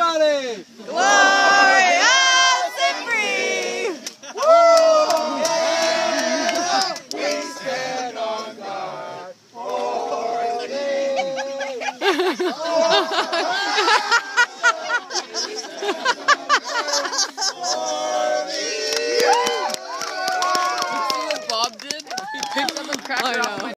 everybody! Glorious and free! Woo! Yeah! We stand on guard for the day.